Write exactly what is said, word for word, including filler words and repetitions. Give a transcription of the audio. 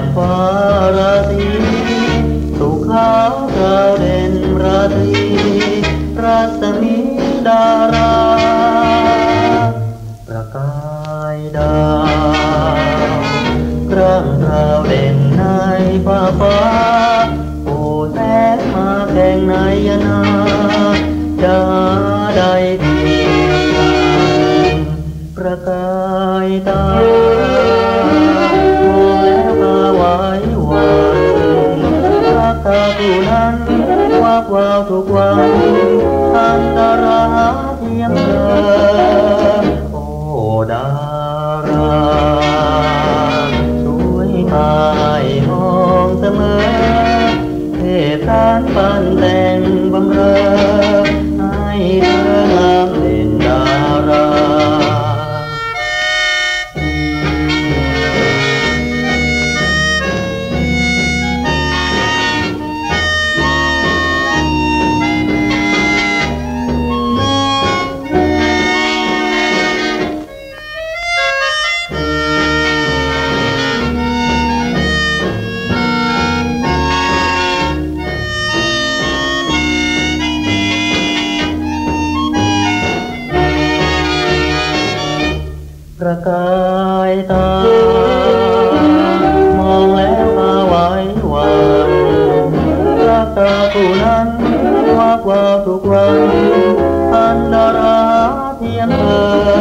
ฟ้าราตรีสุขาวกระเด็นราตรีรัศมีดาราประกายดาวกร่างราวเด่นในฟ้าฟ้าโอ้แสงมาแข่งในยนาจะใดเพียงประกายตามองแล้วตาไหวหวั่นรักตาผู้นั้นวับวาวทุกวันอันตราเทียมเธอโอ้ดาราช่วยตายมองเสมอเทพสารปันแต่งบำเรอให้เธองามเด่นดาราประกายตามองแล้วตาไหวหวั่นรักตาผู้นั้นวับวาวทุกวันอันดาราเทียมเธอ